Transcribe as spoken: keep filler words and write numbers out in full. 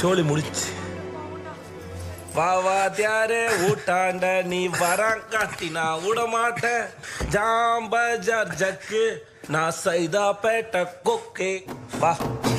சோழி முடிச்சு வா வா தியாரே ஊட்டாண்ட நீ வராங்காட்டி நான் விட மாட்டேன் ஜாம்ப ஜர் ஜக்கு நான் சைதா பேட்ட கொக்கே வா